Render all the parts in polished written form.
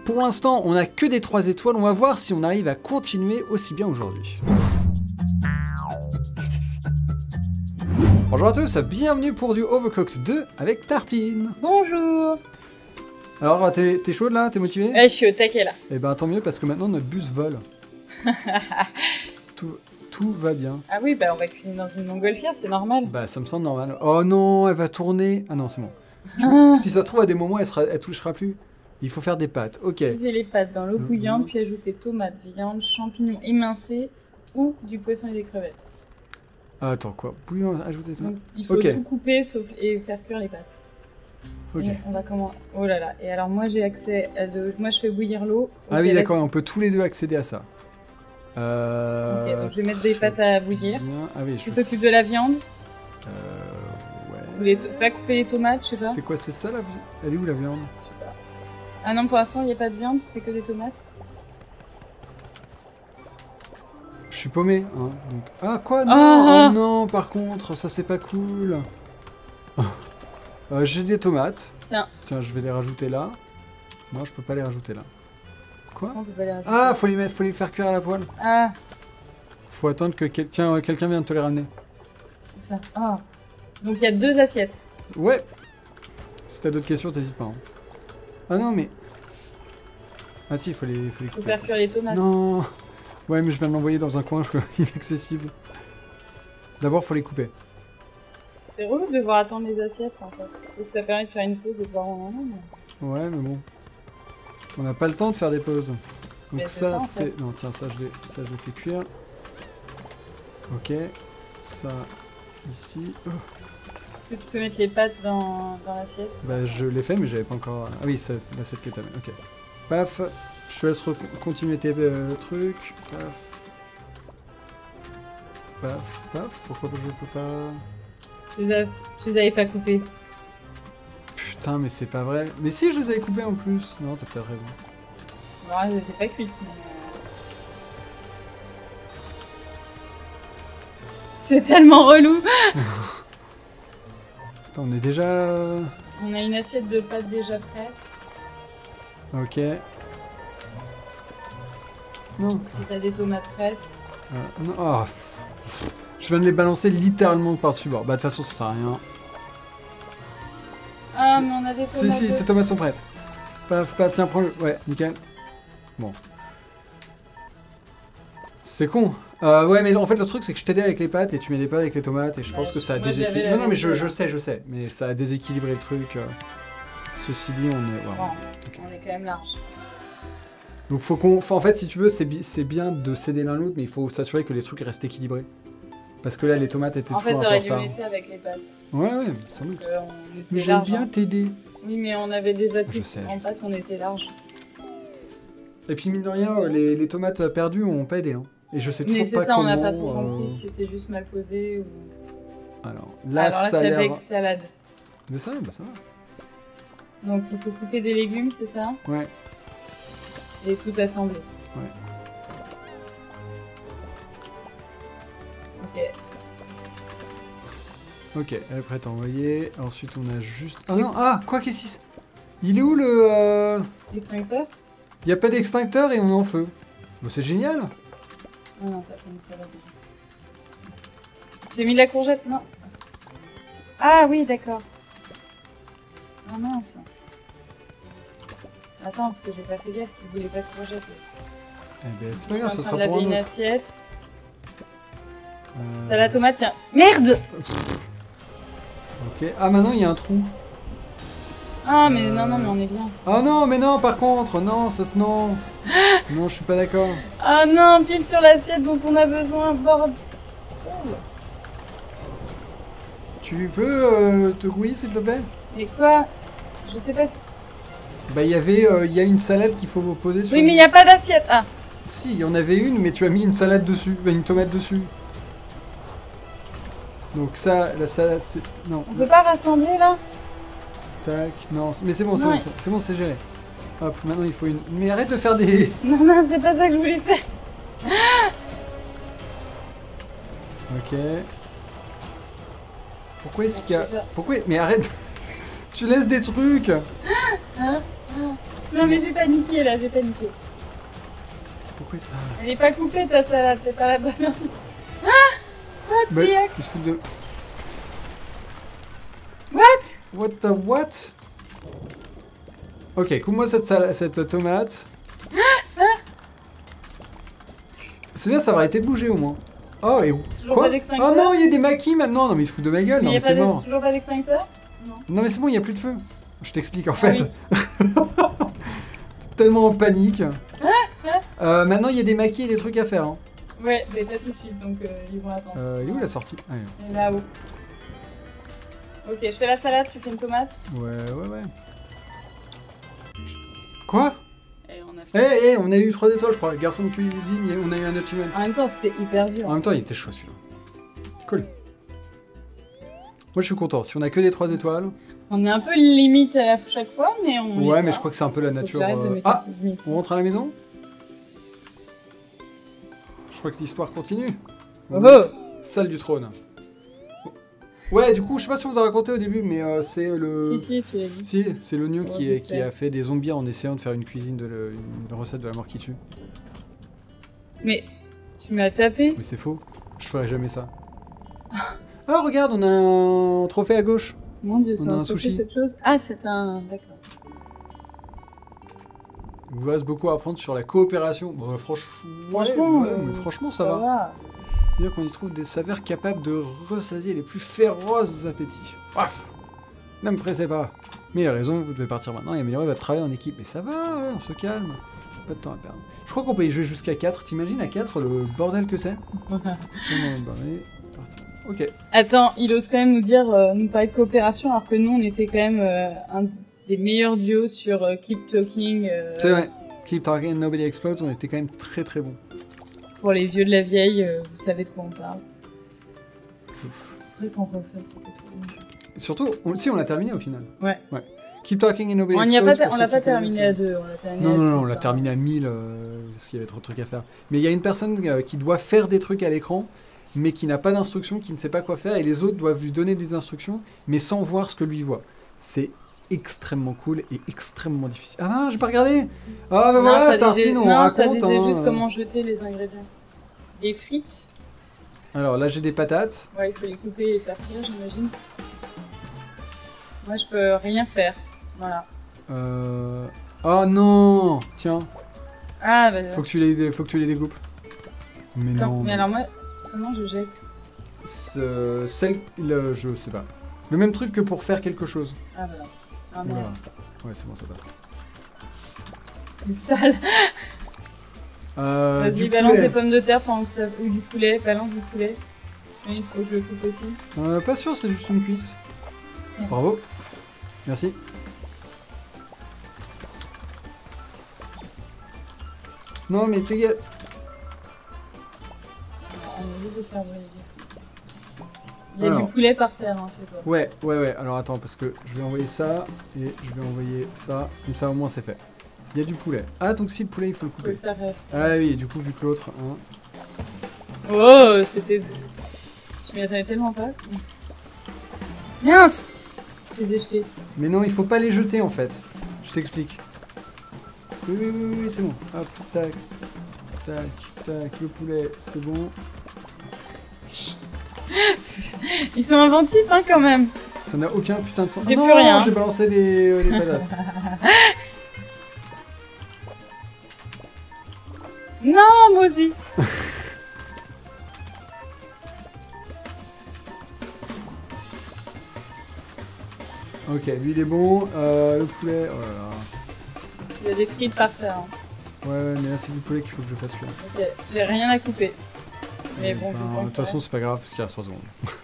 pour l'instant, on a que des 3 étoiles. On va voir si on arrive à continuer aussi bien aujourd'hui. Bonjour à tous, bienvenue pour du Overcooked 2 avec Tartine. Bonjour. Alors, t'es chaude là? T'es motivée? Ouais, je suis au taquet là. Eh ben tant mieux parce que maintenant notre bus vole. tout va bien. Ah oui, bah on va cuisiner dans une montgolfière, c'est normal. Bah ça me semble normal. Oh non, elle va tourner. Ah non, c'est bon. Si ça se trouve à des moments, elle touchera plus. Il faut faire des pâtes, ok. Cuisez les pâtes dans l'eau bouillante, puis ajouter tomates, viande, champignons émincés ou du poisson et des crevettes. Ah, attends, quoi? Bouillon, ajouter ça. Donc, il faut tout couper et faire cuire les pâtes. Ok. Et on va comment? Oh là là. Et alors moi j'ai accès à moi je fais bouillir l'eau. Ah oui, d'accord, on peut tous les deux accéder à ça. Ok, donc je vais mettre des pâtes à bouillir. Ah oui, tu t'occupes de la viande? Ouais. Va couper les tomates, je sais pas. C'est quoi, c'est ça la viande? Elle est où la viande? Je sais pas. Ah non, pour l'instant il n'y a pas de viande, c'est que des tomates. Je suis paumé, hein, donc... Ah quoi? Non, oh non, par contre, ça c'est pas cool. J'ai des tomates. Tiens, je vais les rajouter là. Non, je peux pas les rajouter là. Quoi? On peut pas les rajouter. Ah, faut les faire cuire à la poêle. Ah. Faut attendre que quelqu'un vienne te les ramener. Où ça? Ah. Donc il y a 2 assiettes. Ouais. Si t'as d'autres questions, t'hésites pas. Hein. Ah non, mais... Ah si, il faut les couper. Faut faire cuire les tomates. Non. Ouais, mais je viens de l'envoyer dans un coin inaccessible. D'abord, faut les couper. C'est relou de devoir attendre les assiettes en fait. Et ça permet de faire une pause et de voir en main. Ouais, mais bon. On n'a pas le temps de faire des pauses. Donc ça, c'est... En fait. Non, tiens, ça je le fais cuire. Ok. Ça, ici. Oh. Est-ce que tu peux mettre les pâtes dans l'assiette? Bah, je l'ai fait, mais j'avais pas encore... Ah oui, c'est l'assiette que t'as mis. Ok. Paf. Je te laisse continuer tes trucs. Paf. Paf, paf. Pourquoi je peux pas... Je les avais pas coupés. Putain, mais c'est pas vrai. Mais si, je les avais coupés en plus. Non, t'as peut-être raison. Non, elles étaient pas cuites, mais... C'est tellement relou. Attends, on est déjà... On a une assiette de pâtes déjà prête. Ok. Non. Si t'as des tomates prêtes. Non. Oh, je viens de les balancer littéralement par-dessus bord. Bah, de toute façon, ça sert à rien. Ah, mais on a des tomates. Si, ces tomates sont prêtes. Paf, paf, tiens, prends-le. Ouais, nickel. Bon. C'est con. Ouais, mais en fait, le truc, c'est que je t'aidais avec les pâtes et tu mets des pâtes avec les tomates et je pense que ça a déséquilibré. Non, mais je sais. Mais ça a déséquilibré le truc. Ceci dit, on est... Ouais, bon, okay. On est quand même large. Donc, en fait, si tu veux, c'est bien de céder l'un l'autre, mais il faut s'assurer que les trucs restent équilibrés. Parce que là, les tomates étaient toujours un peu en retard. En fait, t'aurais dû laisser avec les pâtes. Ouais, sans doute. Mais j'aime bien t'aider. Oui, mais on avait déjà tout en pâte, on était large. Et puis, mine de rien, les tomates perdues ont pas aidé. Hein. Et je sais toujours pas comment... Mais c'est ça, on n'a pas trop compris si c'était juste mal posé ou... Alors là, ça c'est avec salade. De salade, bah ça va. Donc il faut couper des légumes, c'est ça? Ouais. Et tout assembler. Ouais. Ok. Ok, elle est prête à envoyer. Ensuite, on a juste... Ah non, quoi qu'est-ce que il est où le... L'extincteur? Il n'y a pas d'extincteur et on est en feu. Bon, c'est génial. Ah non, ça fait une salade. J'ai mis de la courgette, non? Ah oui, d'accord. Ah mince. Attends, parce que j'ai pas fait gaffe qu'il voulait pas de courgette. Eh ben, c'est pas grave, ce sera pour un autre. une assiette. T'as la tomate, tiens. Merde! Ok. Ah, maintenant, il y a un trou. Ah, mais non, mais on est bien. Ah non, mais non, par contre, non, ça se... Non. Non, je suis pas d'accord. Ah non, pile sur l'assiette dont on a besoin, bordel. Tu peux te grouiller, s'il te plaît? Et quoi? Je sais pas si... Bah, il y a une salade qu'il faut poser sur... Oui, mais il n'y a pas d'assiette. Ah. Si, il y en avait une, mais tu as mis une salade dessus, une tomate dessus. Donc ça, la salade, c'est... Non. On peut pas rassembler, là? Tac, non, mais c'est bon, c'est bon, c'est géré. Hop, maintenant il faut une... Mais arrête de faire des... Non, c'est pas ça que je voulais faire. Ok. Pourquoi est-ce qu'il y a... Pourquoi... Mais arrête. Tu laisses des trucs. Non mais j'ai paniqué là, j'ai paniqué. Pourquoi Elle est pas coupée ta salade, c'est pas la bonne. Ah, what the heck? Il se fout de... What? What the what? Ok, coupe-moi cette tomate. C'est bien, ça va arrêter de bouger au moins. Oh, et Toujours quoi? pas d'extincteur? Oh non, il y a des maquis maintenant. Non, mais il se fout de ma gueule. Non, mais c'est mort. Toujours pas d'extincteur? Non. Non, mais c'est bon, il n'y a plus de feu. Je t'explique en fait. Tellement en panique. Maintenant, il y a des maquis et des trucs à faire. Hein. Ouais, mais pas tout de suite, donc ils vont attendre. Il est où la sortie? Ah, elle est là-haut. Ok, je fais la salade, tu fais une tomate? Ouais. Quoi? Et on a fait... Eh, on a eu 3 étoiles, je crois. Garçon de cuisine, on a eu un achievement. En même temps, c'était hyper dur. En même temps, il était chaud celui-là. Cool. Moi, je suis content. Si on a que des 3 étoiles. On est un peu limite à chaque fois, mais on. Ouais, mais je crois que c'est un peu la nature. Ah, on rentre à la maison? Je crois que l'histoire continue. Oh. Salle du trône. Ouais, du coup, je sais pas si on vous a raconté au début, mais c'est le... Si, tu l'as dit. Si, c'est l'oignon qui a fait des zombies en essayant de faire une cuisine une recette de la mort qui tue. Mais tu m'as tapé. Mais c'est faux, je ferai jamais ça. Ah, regarde, on a un trophée à gauche. Mon dieu, c'est a un trophée, sushi. cette chose. Ah, c'est un... D'accord. Il vous reste beaucoup à apprendre sur la coopération. Bon, franchement, mais franchement, ça va. C'est-à-dire qu'on y trouve des saveurs capables de ressasier les plus féroces appétits. Bref, ne me pressez pas. Mais il a raison, vous devez partir maintenant et améliorer votre travail en équipe. Mais ça va, ouais, on se calme. Pas de temps à perdre. Je crois qu'on peut y jouer jusqu'à 4. T'imagines à 4 le bordel que c'est? Ok. Attends, il ose quand même nous dire, nous parler de coopération, alors que nous, on était quand même un des meilleurs duos sur Keep Talking. C'est vrai. Keep Talking, Nobody Explodes, on était quand même très très bons. Pour les vieux de la vieille, vous savez de quoi on parle. Ouf. Faudrait qu'on refasse, c'était trop bien. Surtout, on l'a terminé au final. Ouais. Keep Talking and Nobody Explodes. On l'a pas terminé à 2, on l'a terminé à 6. Non, on l'a terminé à 1000, parce qu'il y avait trop de trucs à faire. Mais il y a une personne qui doit faire des trucs à l'écran, mais qui n'a pas d'instructions, qui ne sait pas quoi faire, et les autres doivent lui donner des instructions, mais sans voir ce que lui voit. C'est extrêmement cool et extrêmement difficile. Ah non, j'ai pas regardé. Ah bah voilà, Tartine, on raconte. Ça disait juste comment jeter les ingrédients. Des frites. Alors là, j'ai des patates. Ouais, il faut les couper et les faire cuire, j'imagine. Moi, je peux rien faire. Voilà. Oh non. Tiens. Ah bah... Faut que tu les découpes. Mais non. Mais alors moi, comment je jette? Je sais pas. Le même truc que pour faire quelque chose. Ah voilà. Ah voilà. merde. Ouais, c'est bon, ça passe. C'est sale. Vas-y, balance des pommes de terre pendant que ça... Ou du poulet, balance du poulet. Oui, il faut que je le coupe aussi. Pas sûr, c'est juste une cuisse. Ouais. Bravo. Merci. Non mais t'es gars. Il y a du poulet par terre, hein, chez toi. Ouais. Alors attends, parce que je vais envoyer ça et je vais envoyer ça. Comme ça, au moins, c'est fait. Il y a du poulet. Ah, donc si le poulet, il faut le couper. Faut le faire, ah oui, du coup, vu que l'autre... Hein... Oh, c'était... Je m'y attendais tellement pas. Mince! Je les ai jetés. Mais non, il faut pas les jeter, en fait. Je t'explique. Oui, c'est bon. Hop, tac. Le poulet, c'est bon. Ils sont inventifs, hein, quand même. Ça n'a aucun putain de sens. J'ai plus rien. J'ai balancé les patates. Non, moi aussi. Ok, lui il est bon. Le poulet, oh là là. Il y a des frites par terre. Hein. Ouais, mais là c'est du poulet qu'il faut que je fasse cuire. Ok, j'ai rien à couper. Mais bon, de toute façon, c'est pas grave parce qu'il reste 3 secondes.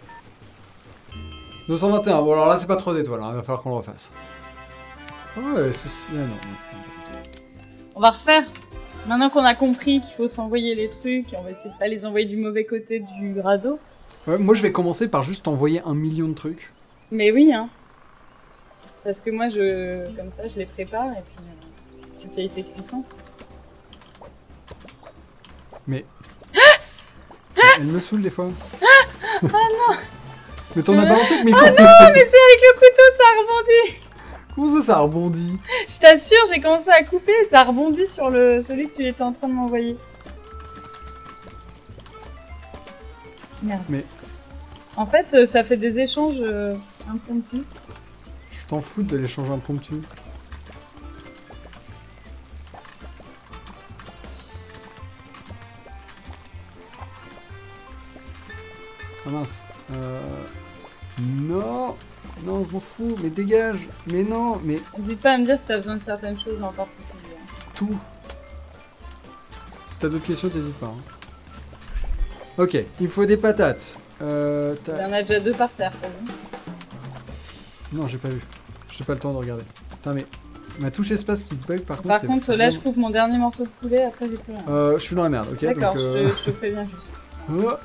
221, bon alors là c'est pas trop d'étoiles, hein. Il va falloir qu'on le refasse. Ouais, ceci. Ah, non. On va refaire. Maintenant qu'on a compris qu'il faut s'envoyer les trucs, on va essayer de pas les envoyer du mauvais côté du radeau. Ouais, moi je vais commencer par juste envoyer 1 million de trucs. Mais oui, hein. Parce que moi, comme ça, je les prépare et puis tu fais tes cuissons. Mais... Elle me saoule des fois. Ah non. Mais t'en as balancé avec mes couteaux. Oh non, mais c'est avec le couteau, ça a rebondi. Comment ça rebondit? Je t'assure, j'ai commencé à couper, ça rebondit sur celui que tu étais en train de m'envoyer. Merde. Mais... En fait, ça fait des échanges impromptus. Je t'en fous de l'échange impromptu. Ah mince. Non. Non, je m'en fous. Mais dégage. Mais non, mais... N'hésite pas à me dire si t'as besoin de certaines choses en particulier. Tout. Si t'as d'autres questions, t'hésites pas. Hein. Ok, il faut des patates. Il y en a déjà 2 par terre, t'as vu? Non, j'ai pas vu. J'ai pas le temps de regarder. Putain, mais ma touche espace qui bug par contre. Par contre, là, je coupe mon dernier morceau de poulet, après j'ai plus rien. Je suis dans la merde, ok? D'accord, donc, je te préviens juste. Oh.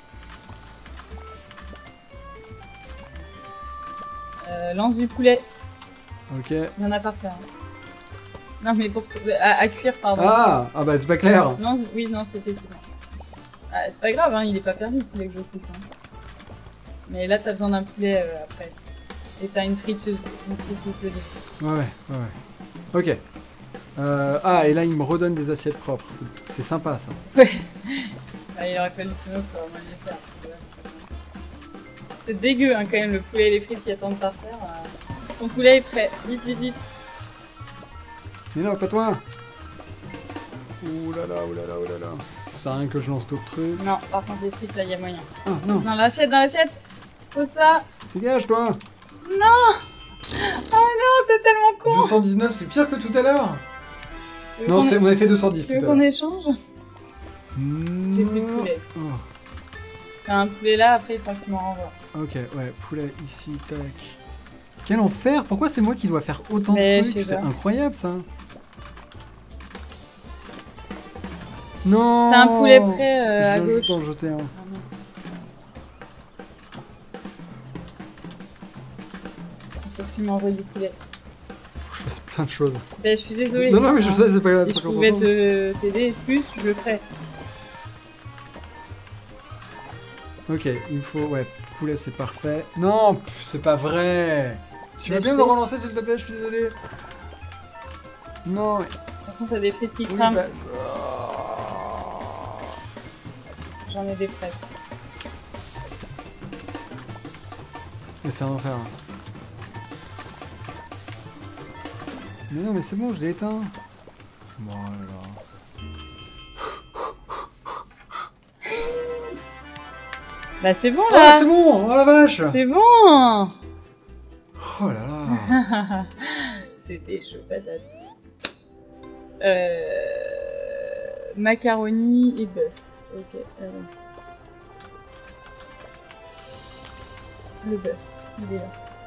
Lance du poulet. Ok. Il y en a par terre. Non, mais pour à cuire, pardon. Ah bah c'est pas clair. Non, oui, non, c'est effectivement. Ah, c'est pas grave, hein, il est pas perdu le poulet que je coupe. Hein. Mais là, t'as besoin d'un poulet après. Et t'as une friteuse d'olive. Ouais. Ok. Ah, et là, il me redonne des assiettes propres. C'est sympa, ça. Ouais. Ah, il aurait fallu sinon que ça aurait mal les faire. C'est dégueu, hein, quand même, le poulet et les frites qui attendent par terre. Ton poulet est prêt. Vite, vite, vite. Mais non, pas toi. Ouh là là. Ça sert à rien que je lance d'autres trucs. Non, par contre, les frites, là, il y a moyen. Ah, non. Dans l'assiette. Faut ça. Dégage, toi. Non. Oh non, c'est tellement con. 219, c'est pire que tout à l'heure. Non, on avait fait 210 Tu tout veux à qu'on l'heure. échange? J'ai plus de poulet. Oh. T'as un poulet là, après il faut que tu m'en renvoies. Ok, ouais, poulet ici, tac. Quel enfer! Pourquoi c'est moi qui dois faire autant Mais de trucs? C'est incroyable ça! Non! T'as un poulet prêt à Je viens gauche. juste d'en jeter un. Ah, non. Il faut que tu m'envoies du poulet. Faut que je fasse plein de choses. Ben, je suis désolée. Non, mais je sais, c'est pas grave. Si je pouvais t'aider plus, je le ferais. Ok, il me faut... Ouais, poulet c'est parfait. Non, c'est pas vrai! Tu veux Bah, bien je me t'ai- relancer s'il te plaît? Je suis désolé. Non. De toute façon, t'as des frites qui Oui, crament. bah- J'en ai des prêtes. Mais c'est un enfer. Hein. Mais non, mais c'est bon, je l'ai éteint. Bon, alors... Bah, c'est bon Oh, là! c'est bon! Oh la vache! C'est bon! Oh là là! C'était chaud patate. Macaroni et bœuf. Ok, alors. Le bœuf, il est là.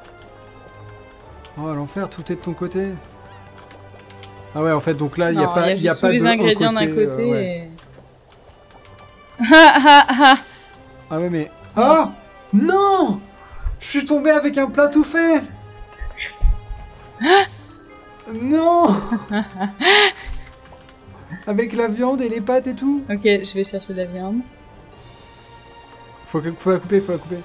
Oh l'enfer, tout est de ton côté. Ah ouais, en fait, donc là, il n'y a Non, pas, y a juste pas tous de les ingrédients d'un côté, côté ouais. et... Ah Ah ouais, mais... Ah! Non! Je suis tombé avec un plat tout fait! Non! Avec la viande et les pâtes et tout. Ok, je vais chercher de la viande. Faut la couper, faut la couper.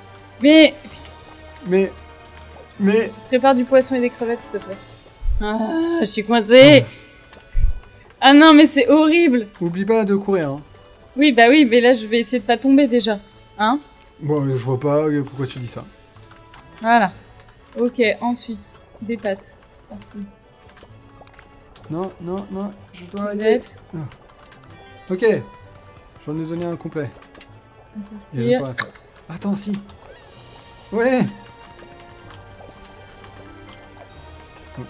Mais... Prépare du poisson et des crevettes, s'il te plaît. Ah, je suis coincée. Ah non, mais c'est horrible. Oublie pas de courir, hein. Oui, bah oui, mais là, je vais essayer de pas tomber déjà. Hein? Bon, je vois pas pourquoi tu dis ça. Voilà. Ok, ensuite, des pâtes. C'est parti. Non, je dois aller... Crevettes. Ok. J'en ai donné un complet. Et je vais pas la faire. Attends, si. Ouais. Oups.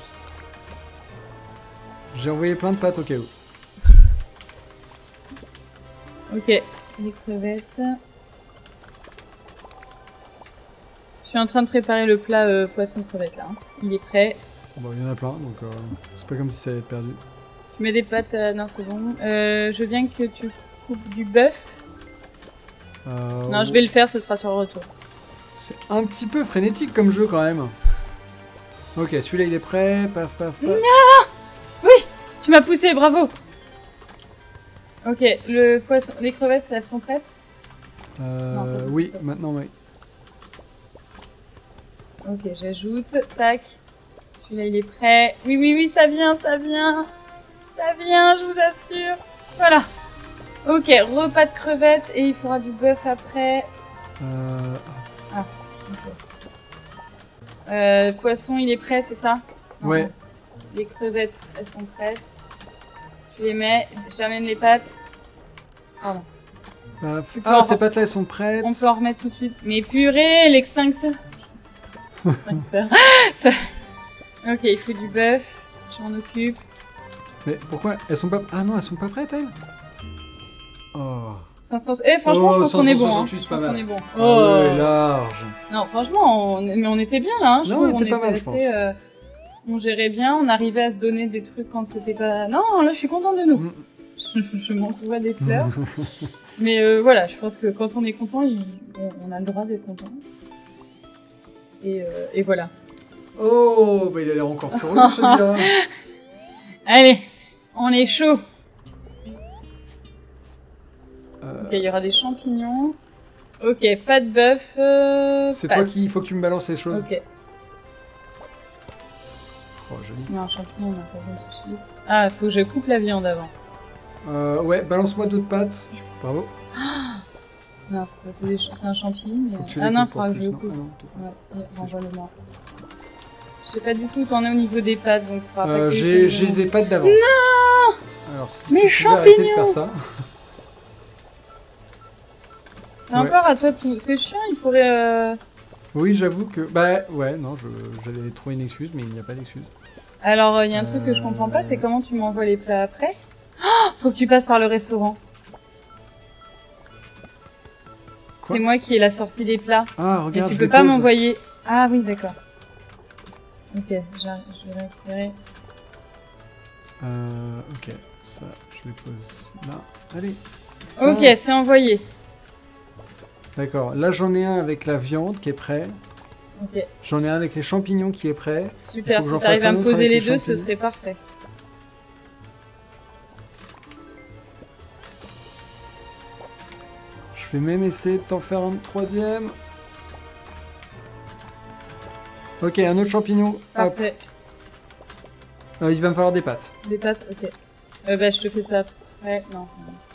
J'ai envoyé plein de pâtes au cas où. Ok, les crevettes. Je suis en train de préparer le plat poisson crevette là. Hein. Il est prêt. Bon, il y en a plein, donc c'est pas comme si ça allait être perdu. Tu mets des pâtes. Non, c'est bon. Je veux bien que tu coupes du bœuf. Non, je vais le faire, ce sera sur le retour. C'est un petit peu frénétique comme jeu quand même. Ok, celui-là il est prêt. Paf, paf, paf. Non! Oui! Tu m'as poussé, bravo! Ok, le poisson, les crevettes, elles sont prêtes? Non, oui, maintenant oui. Ok, j'ajoute. Tac. Celui-là, il est prêt. Oui, oui, oui, ça vient, ça vient. Ça vient, je vous assure. Voilà. Ok, repas de crevettes et il faudra du bœuf après. Ah, ok. Poisson, il est prêt, c'est ça? Ouais. Les crevettes, elles sont prêtes. Tu les mets, j'amène les pâtes. Pardon. Ah, ces pâtes-là, elles sont prêtes. On peut en remettre tout de suite. Mais purée, l'extincteur. Ça... Ok, il faut du bœuf. Je m'en occupe. Mais pourquoi? Elles sont pas... Ah non, elles sont pas prêtes, elles? Oh. 500... Eh, franchement, je pense qu'on est bon. 568, c'est pas mal. On est bon. Oh, ouais, large. Non, franchement, mais on était bien là. Hein. Non, on était pas mal, je pense. On gérait bien, on arrivait à se donner des trucs quand c'était pas... Non, là, je suis contente de nous. Je m'entoure des fleurs. Mais voilà, je pense que quand on est content, on a le droit d'être content. Et voilà. Oh, bah il a l'air encore plus relou celui-là. Allez, on est chaud. Ok, il y aura des champignons. Ok, pas de bœuf. C'est toi qui... Il faut que tu me balances les choses. Ok. Oh, joli. Non, champignon, on a pas besoin tout de suite. Ah, faut que je coupe la viande avant. Ouais, balance-moi d'autres pâtes. Bravo. Non, c'est un champignon. Mais... Faut que tu ah les non, coupes faudra en que plus, je non. coupe. Ah non, Ouais, si, renvoie-le-moi. Je sais pas du tout où t'en es au niveau des pâtes, donc faudra pas que j'ai des pâtes d'avance. Non. Alors, si Mes tu pouvais arrêter de champignons. faire ça. C'est encore à toi tout. C'est chiant, il pourrait... Oui, j'avoue que... Bah, ouais, non, j'allais trouver une excuse, mais il n'y a pas d'excuse. Alors, il y a un truc que je comprends pas, c'est comment tu m'envoies les plats après. Oh, faut que tu passes par le restaurant. C'est moi qui ai la sortie des plats. Ah, regarde, et tu je peux les pas pose. m'envoyer... Ah oui, d'accord. Ok, je vais récupérer. Ok, ça, je les pose là. Allez. Ok, c'est envoyé. D'accord, là j'en ai un avec la viande qui est prêt. Ok. J'en ai un avec les champignons qui est prêt. Super, Il faut que si t'arrives à me autre poser avec les deux, ce champignons. serait parfait. Je vais même essayer de t'en faire un troisième. Ok, un autre champignon. Parfait. Hop. Il va me falloir des pâtes. Des pâtes, ok. Bah, je te fais ça après. Non.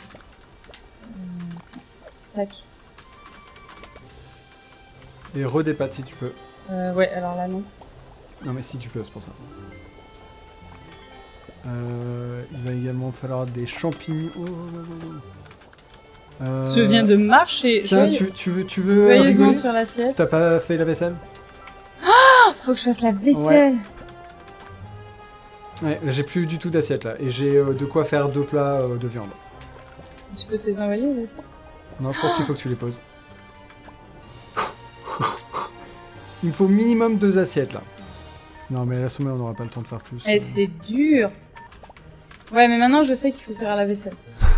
Tac. Et des pâtes si tu peux. Ouais, alors là, non. Non mais si tu peux, c'est pour ça. Il va également falloir des champignons. Je viens de marcher. Tiens, tu veux joyeusement rigoler? sur l'assiette. T'as pas fait la vaisselle? Faut que je fasse la vaisselle. Ouais, j'ai plus du tout d'assiette là. Et j'ai de quoi faire 2 plats de viande. Tu peux te les envoyer, les assiettes? Non, je pense qu'il faut que tu les poses. Il me faut minimum 2 assiettes là. Non mais la somme on n'aura pas le temps de faire plus. Eh, c'est dur. Ouais, mais maintenant je sais qu'il faut faire la vaisselle.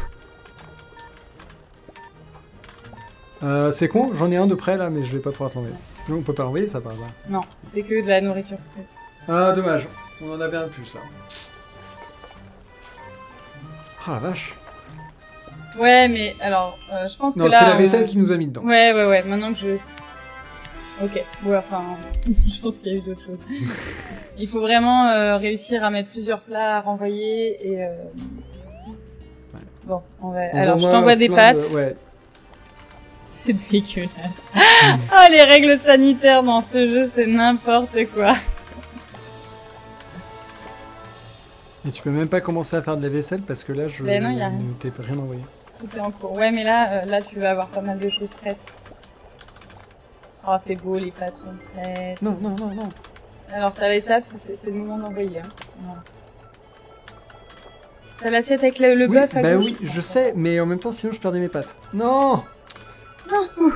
C'est con, j'en ai un de près là, mais je vais pas pouvoir t'envoyer. Non, on peut pas l'envoyer ça par hasard. Non, c'est que de la nourriture. Ah dommage, on en avait un de plus là. Ah la vache. Ouais, mais alors, je pense Non, que là... c'est la vaisselle qui nous a mis dedans. Ouais, maintenant que je... Ok, ouais, enfin, je pense qu'il y a eu d'autres choses. Il faut vraiment réussir à mettre plusieurs plats à renvoyer et... Bon, on va... Alors, je t'envoie des pâtes. Ouais. C'est dégueulasse. Ah, les règles sanitaires dans ce jeu, c'est n'importe quoi. Et tu peux même pas commencer à faire de la vaisselle parce que là, je Ben non, y a rien. ne t'ai rien envoyé. Tout est en cours. Ouais, mais là, tu vas avoir pas mal de choses prêtes. Oh, c'est beau, les pâtes sont prêtes. Non. Alors, t'as l'étape, c'est le moment d'envoyer. Hein. Voilà. T'as l'assiette avec le Oui, bœuf à bah gauche. oui, je sais, mais en même temps, sinon je perdais mes pâtes. Non. Non.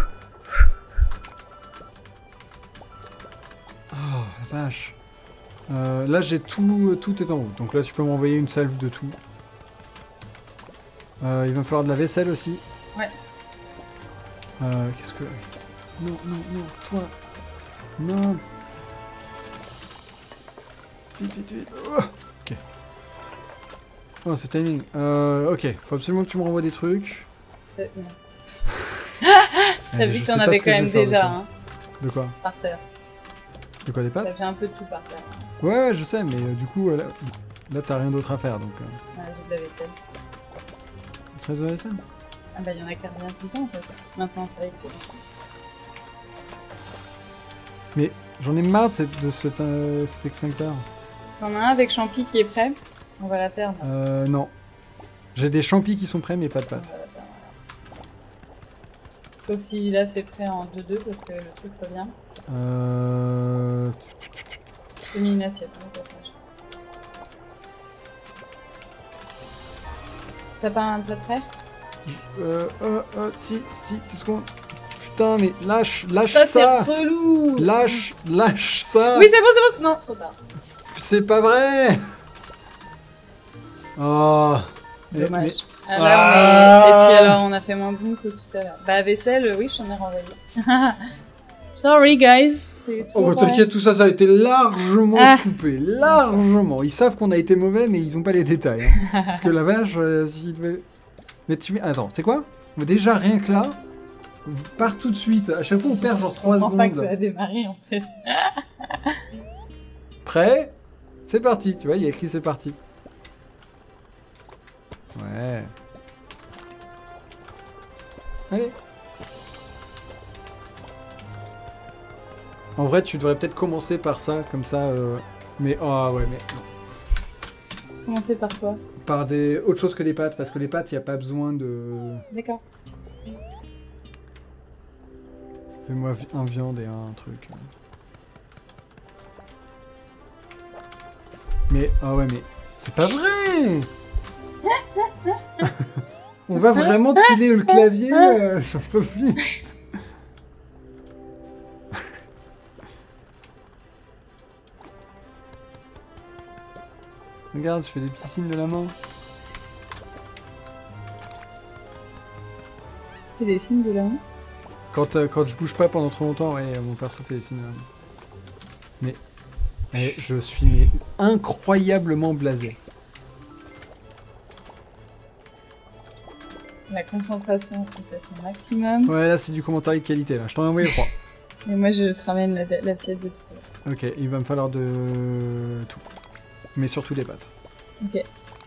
Oh, la vache. Là, j'ai tout est en haut. Donc là, tu peux m'envoyer une salve de tout. Il va me falloir de la vaisselle aussi. Ouais. Qu'est-ce que... Non, toi. Non. Vite. Oh, ok. Oh, c'est timing. Ok, faut absolument que tu me renvoies des trucs. T'as vu que t'en avais quand même déjà, hein. De quoi? Par terre. De quoi, des pâtes? J'ai un peu de tout par terre. Ouais, je sais, mais du coup, là t'as rien d'autre à faire, donc... Ah, j'ai de la vaisselle. C'est de la vaisselle. Ah bah, il y en a qui reviennent tout le temps, en fait. Maintenant, c'est vrai que c'est bon. Mais j'en ai marre de cet extincteur. T'en as un avec champi qui est prêt. On va la perdre. Non. J'ai des champis qui sont prêts, mais pas de pâtes. On va la perdre, voilà. Sauf si là, c'est prêt en 2-2 parce que le truc revient. Je t'ai mis une assiette, au passage. T'as pas un plat prêt? Si, 2 secondes. Putain, mais lâche Ça, ça. c'est relou. Lâche ça. Oui, c'est bon. Non, trop tard. C'est pas vrai. Oh. Dommage. Mais... Ah, là, Et puis alors, on a fait moins bon que tout à l'heure. Bah, vaisselle, oui, je t'en ai renvoyé. Sorry, guys. Oh, bah t'inquiète, tout ça a été largement coupé. Largement. Ils savent qu'on a été mauvais, mais ils ont pas les détails. Hein. Parce que la vache, s'il devait... Mais tu... Attends, tu sais quoi? Déjà, rien que là, part tout de suite. À chaque fois, on perd genre 3 secondes. Pas que ça a démarré, en fait. Prêt? C'est parti. Tu vois, il y a écrit c'est parti. Ouais. Allez. En vrai, tu devrais peut-être commencer par ça, comme ça. Mais oh ouais, mais non. Commencer par quoi? Par des autre chose que des pâtes, parce que les pâtes, il n'y a pas besoin de. D'accord. Fais-moi un viande et un truc. Mais ah ouais, mais c'est pas vrai. On va vraiment te filer le clavier, j'en peux plus. Regarde, je fais des petits signes de la main. Tu fais des signes de la main? Quand je bouge pas pendant trop longtemps, ouais, mon perso fait des signes de la main. Mais je suis incroyablement blasé. La concentration est à son maximum. Ouais, là c'est du commentaire de qualité, là. Je t'en ai envoyé 3. Et moi je te ramène l'assiette de tout à l'heure. Ok, il va me falloir de tout. Mais surtout des pâtes. Ok.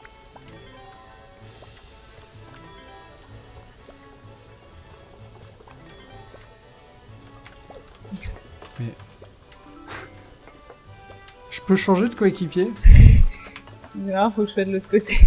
Mais... Je peux changer de coéquipier? Alors, faut que je sois de l'autre côté.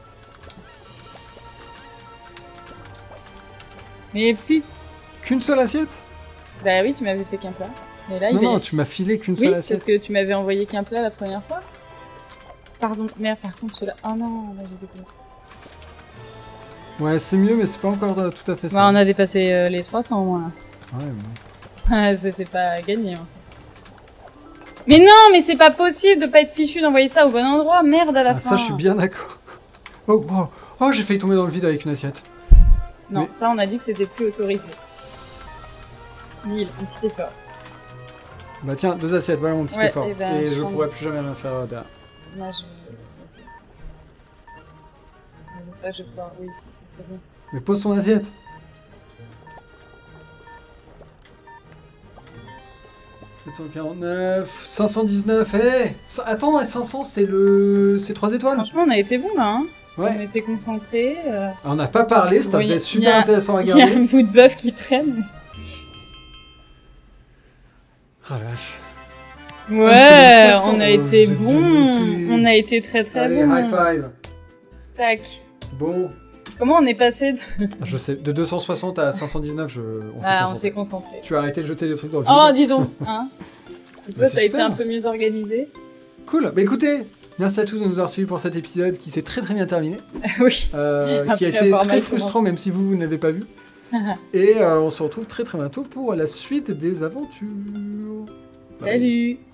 Mais plus... Qu'une seule assiette? Bah oui, tu m'avais fait qu'un plat. Mais là, non, tu m'as filé qu'une seule assiette. Parce que tu m'avais envoyé qu'un plat la première fois. Pardon, merde, par contre, cela... Oh non, là, j'ai découvert. Ouais, c'est mieux, mais c'est pas encore tout à fait ça. Bah, on a dépassé les 300 au moins. Ouais, bon. C'était pas gagné, en fait. Mais non, mais c'est pas possible de pas être fichu d'envoyer ça au bon endroit. Merde, à la fin. Ça, je suis bien d'accord. Oh, wow. Oh, j'ai failli tomber dans le vide avec une assiette. Non, mais... ça, on a dit que c'était plus autorisé. Ville, un petit effort. Bah tiens, 2 assiettes, voilà mon petit effort. Et je pourrais plus jamais rien faire derrière. Là, j'espère que je vais pouvoir... Oui, c'est bon. Mais pose ton assiette. « 749, 519, hé Attends, 500, c'est 3 étoiles. Franchement, on a été bon là, hein. Ouais. On était concentrés. On n'a pas parlé, ça devait être super intéressant à regarder. Il y a un bout de bœuf qui traîne. Ah la vache. Ouais, on a été bon. On a été très très bon. Allez, high five. Tac. Bon. Comment on est passé de... Je sais, de 260 à 519, on s'est concentré. Tu as arrêté de jeter des trucs dans le vide. Oh, dis donc, hein. Et toi, t'as été un peu mieux organisé. Cool. Bah écoutez, merci à tous de nous avoir suivis pour cet épisode qui s'est très très bien terminé. Oui. Qui a été très frustrant, même si vous n'avez pas vu. Et on se retrouve très très bientôt pour la suite des aventures. Salut.